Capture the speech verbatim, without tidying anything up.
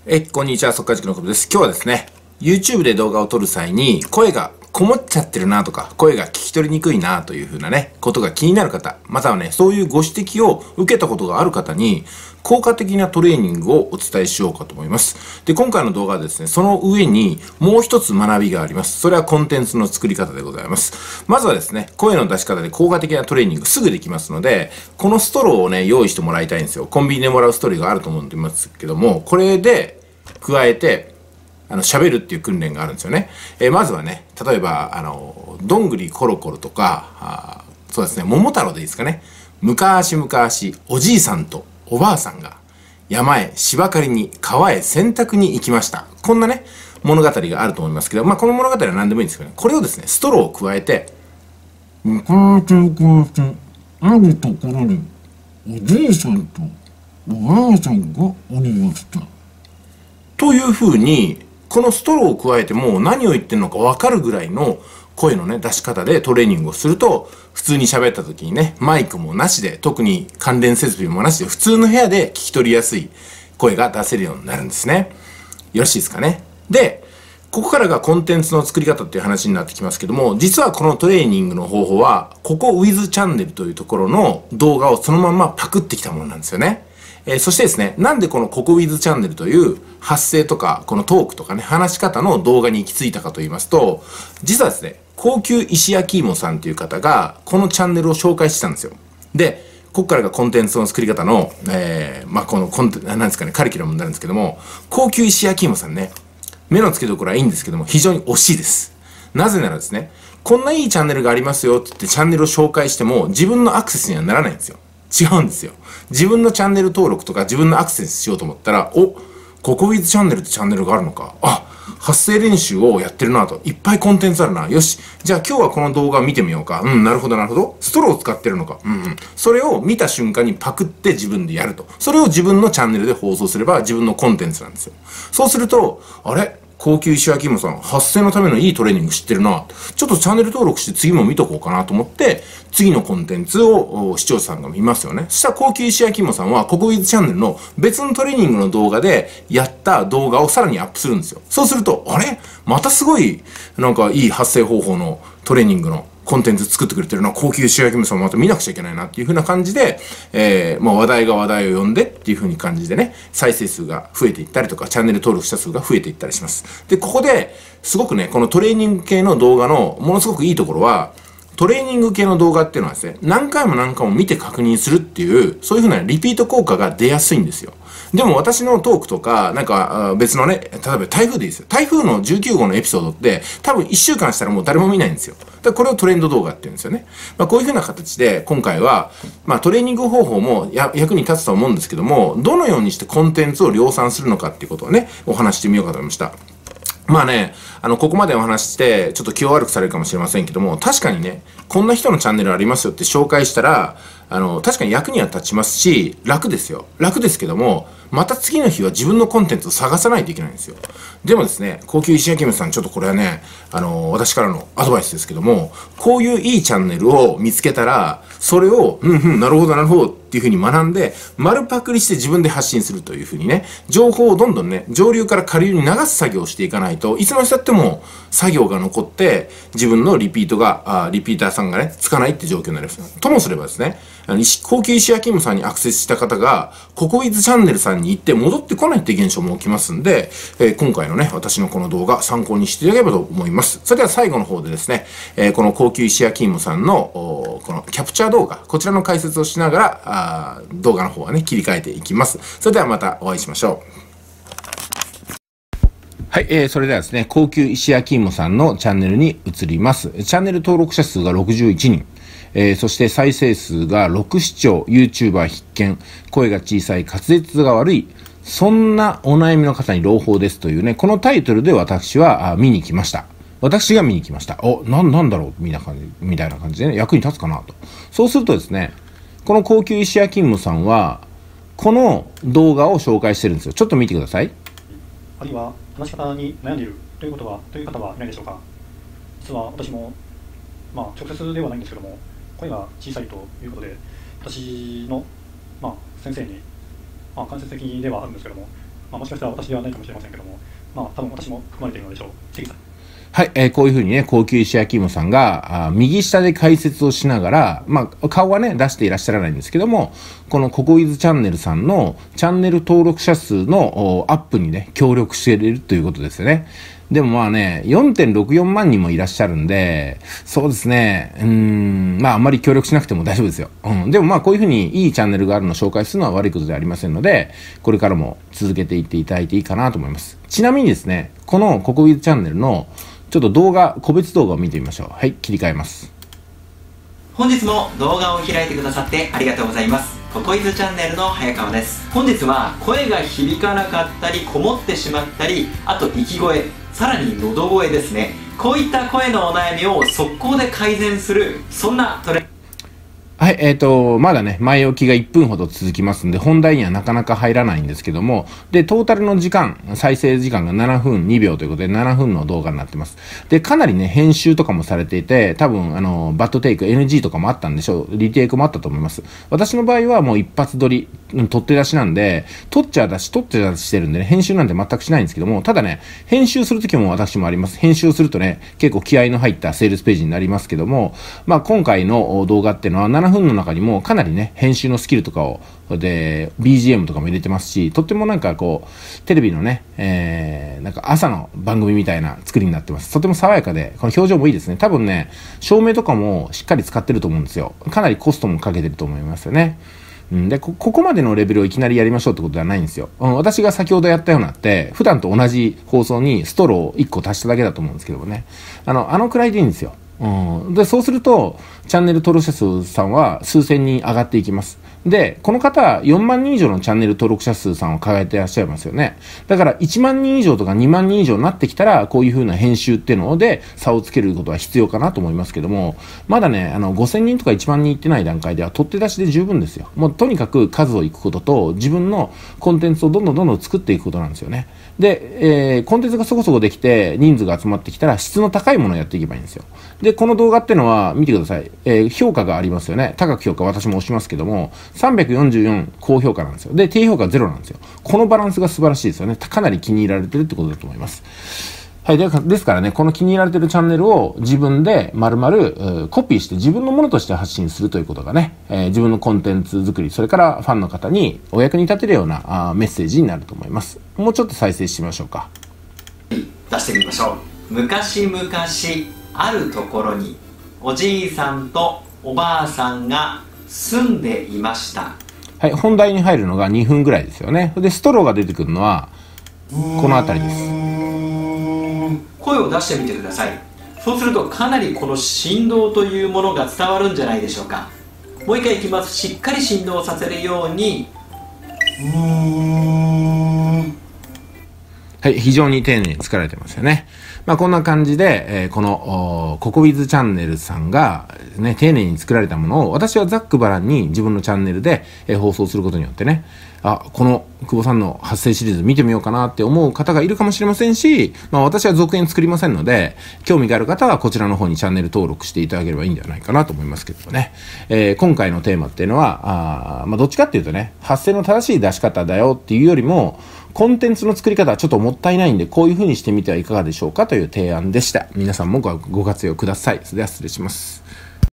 え、こんにちは、速稼塾の久保です。今日はですね、YouTube で動画を撮る際に声がこもっちゃってるなとか、声が聞き取りにくいなというふうなね、ことが気になる方、またはね、そういうご指摘を受けたことがある方に、効果的なトレーニングをお伝えしようかと思います。で、今回の動画はですね、その上にもう一つ学びがあります。それはコンテンツの作り方でございます。まずはですね、声の出し方で効果的なトレーニングすぐできますので、このストローをね、用意してもらいたいんですよ。コンビニでもらうストローがあると思うんですけども、これで加えて、あの、喋るっていう訓練があるんですよね。えー、まずはね、例えば、あの、どんぐりコロコロとか、あそうですね、桃太郎でいいですかね。昔々、おじいさんとおばあさんが山へ芝刈りに川へ洗濯に行きました。こんなね、物語があると思いますけど、まあ、この物語は何でもいいんですけどね、これをですね、ストローを加えて、 昔々、あるところに、おじいさんとおばあさんがおりました。 というふうに、このストローを加えても何を言ってるのか分かるぐらいの声のね、出し方でトレーニングをすると、普通に喋った時にね、マイクもなしで、特に関連設備もなしで、普通の部屋で聞き取りやすい声が出せるようになるんですね。よろしいですかね。で、ここからがコンテンツの作り方っていう話になってきますけども、実はこのトレーニングの方法は、ここ With チャンネルというところの動画をそのままパクってきたものなんですよね。えー、そしてですね、なんでこのココウィズチャンネルという発声とか、このトークとかね、話し方の動画に行き着いたかと言いますと、実はですね、高級石焼き芋さんという方が、このチャンネルを紹介してたんですよ。で、ここからがコンテンツの作り方の、えー、まあ、このコンテンツ、なんですかね、カリキュラムになるんですけども、高級石焼き芋さんね、目の付けどころはいいんですけども、非常に惜しいです。なぜならですね、こんないいチャンネルがありますよって言ってチャンネルを紹介しても、自分のアクセスにはならないんですよ。違うんですよ。自分のチャンネル登録とか自分のアクセスしようと思ったら、お、ココウィズチャンネルってチャンネルがあるのか。あ、発声練習をやってるなと。いっぱいコンテンツあるな。よし。じゃあ今日はこの動画を見てみようか。うん、なるほどなるほど。ストローを使ってるのか。うんうん。それを見た瞬間にパクって自分でやると。それを自分のチャンネルで放送すれば自分のコンテンツなんですよ。そうすると、あれ高級石焼き芋さん、発声のためのいいトレーニング知ってるな。ちょっとチャンネル登録して次も見とこうかなと思って、次のコンテンツを視聴者さんが見ますよね。そしたら高級石焼き芋さんは、ココウィズチャンネルの別のトレーニングの動画でやった動画をさらにアップするんですよ。そうすると、あれまたすごい、なんかいい発声方法のトレーニングのコンテンツ作ってくれてるな、高級石焼き芋さんもまた見なくちゃいけないなっていう風な感じで、えー、まあ話題が話題を呼んでっていう風に感じでね、再生数が増えていったりとか、チャンネル登録者数が増えていったりします。で、ここで、すごくね、このトレーニング系の動画のものすごくいいところは、トレーニング系の動画っていうのはですね、何回も何回も見て確認するっていう、そういう風なリピート効果が出やすいんですよ。でも私のトークとか、なんか別のね、例えば台風でいいですよ。台風のじゅうきゅう号のエピソードって、多分いっしゅうかんしたらもう誰も見ないんですよ。だからこれをトレンド動画って言うんですよね。まあこういう風な形で、今回は、まあトレーニング方法もや役に立つと思うんですけども、どのようにしてコンテンツを量産するのかっていうことをね、お話してみようかと思いました。まあね、あの、ここまでお話しして、ちょっと気を悪くされるかもしれませんけども、確かにね、こんな人のチャンネルありますよって紹介したら、あの、確かに役には立ちますし、楽ですよ。楽ですけども、また次の日は自分のコンテンツを探さないといけないんですよ。でもですね、高級石焼き芋さん、ちょっとこれはね、あの、私からのアドバイスですけども、こういういいチャンネルを見つけたら、それを、うんうん、なるほどなるほどっていうふうに学んで、丸パクリして自分で発信するというふうにね、情報をどんどんね、上流から下流に流す作業をしていかないと、いつまで経っても作業が残って、自分のリピートが、あリピーターさんがね、つかないって状況になります。ともすればですね、あの高級石焼き芋さんにアクセスした方が、ココウィズチャンネルさんに行って戻ってこないって現象も起きますんで、えー、今回のね、私のこの動画参考にしていただければと思います。それでは最後の方でですね、えー、この高級石焼き芋さんの、このキャプチャー動画、こちらの解説をしながら、あ動画の方はね、切り替えていきます。それではまたお会いしましょう。はい、えー、それではですね、高級石焼き芋さんのチャンネルに移ります。チャンネル登録者数がろくじゅういちにん。えー、そして再生数がろく視聴、YouTuber 必見、声が小さい、滑舌が悪い、そんなお悩みの方に朗報ですというね、このタイトルで私は見に来ました。私が見に来ました。お、な、なんだろうみたいな感じ、みたいな感じでね、役に立つかなと。そうするとですね、この高級石焼き芋さんは、この動画を紹介してるんですよ。ちょっと見てください。 あるいは話し方に悩んでいるということは、という方はいないでしょうか。実は私も、まあ直接ではないんですけども、声が小さいということで、私の、まあ、先生に、まあ、間接的ではあるんですけども、 まあ、もしかしたら私ではないかもしれませんけども、まあ、多分私も含まれているのでしょう。関さん。 はい、えーこういうふうにね、高級石焼き芋さんが、あ右下で解説をしながら、まあ、顔はね、出していらっしゃらないんですけども、このココイズチャンネルさんのチャンネル登録者数のおアップにね、協力しているということですよね。でもまあね、よんてんろくよんまん人もいらっしゃるんで、そうですね、うーん、まああんまり協力しなくても大丈夫ですよ。うん。でもまあこういうふうにいいチャンネルがあるのを紹介するのは悪いことではありませんので、これからも続けていっていただいていいかなと思います。ちなみにですね、このココイズチャンネルのちょっと動画、個別動画を見てみましょう。はい、切り替えます。 本日も動画を開いてくださってありがとうございます。ココイズチャンネルの早川です。本日は声が響かなかったりこもってしまったり、あと息声、さらに喉声ですね。こういった声のお悩みを速攻で改善する、そんなトレはい、えっと、まだね、前置きがいっぷんほど続きますんで、本題にはなかなか入らないんですけども、で、トータルの時間、再生時間がななふんにびょうということで、ななふんの動画になってます。で、かなりね、編集とかもされていて、多分、あの、バッドテイク、エヌジー とかもあったんでしょう、リテイクもあったと思います。私の場合はもう一発撮り、取って出しなんで、撮っちゃ出し、撮っちゃ出ししてるんでね、編集なんて全くしないんですけども、ただね、編集するときも私もあります。編集するとね、結構気合の入ったセールスページになりますけども、まあ今回の動画っていうのはななふんの中にもかなりね、編集のスキルとかを、で、ビージーエム とかも入れてますし、とってもなんかこう、テレビのね、えー、なんか朝の番組みたいな作りになってます。とても爽やかで、この表情もいいですね。多分ね、照明とかもしっかり使ってると思うんですよ。かなりコストもかけてると思いますよね。うん、でこ、ここまでのレベルをいきなりやりましょうってことではないんですよ。うん、私が先ほどやったようなって、普段と同じ放送にストローをいっこ足しただけだと思うんですけどもね。あの、あのくらいでいいんですよ。うん、で、そうすると、チャンネル登録者数さんは数千人上がっていきます。で、この方、よんまん人以上のチャンネル登録者数さんを抱えていらっしゃいますよね。だから、いちまん人以上とかにまん人以上になってきたら、こういう風な編集っていうので、差をつけることは必要かなと思いますけども、まだね、あの、ごせんにんとかいちまん人いってない段階では、取って出しで十分ですよ。もう、とにかく数をいくことと、自分のコンテンツをどんどんどんどん作っていくことなんですよね。で、えー、コンテンツがそこそこできて、人数が集まってきたら、質の高いものをやっていけばいいんですよ。で、この動画ってのは、見てください。えー、評価がありますよね。高く評価、私も押しますけども、さんびゃくよんじゅうよん高評価なんですよ。で、低評価ゼロなんですよ。このバランスが素晴らしいですよね。かなり気に入られてるってことだと思います。はい。で、ですからね、この気に入られてるチャンネルを自分で丸々、えー、コピーして自分のものとして発信するということがね、えー、自分のコンテンツ作り、それからファンの方にお役に立てるようなあメッセージになると思います。もうちょっと再生してみましょうか。 出してみましょう。昔々あるところにおじいさんとおばあさんが住んでいました。 はい、本題に入るのがにふんぐらいですよね。で、ストローが出てくるのはこの辺りです。 声を出してみてください。そうするとかなりこの振動というものが伝わるんじゃないでしょうか。もう一回いきます。しっかり振動させるように。 はい、非常に丁寧に作られてますよね。まあこんな感じで、えー、このココビズチャンネルさんがね、丁寧に作られたものを私はざっくばらんに自分のチャンネルで、えー、放送することによってね、あ、この久保さんの発声シリーズ見てみようかなって思う方がいるかもしれませんし、まあ私は続編作りませんので、興味がある方はこちらの方にチャンネル登録していただければいいんじゃないかなと思いますけどもね。えー、今回のテーマっていうのは、あまあどっちかっていうとね、発声の正しい出し方だよっていうよりも、コンテンツの作り方はちょっともったいないんで、こういう風にしてみてはいかがでしょうかという提案でした。皆さんもごご活用ください。それでは失礼します。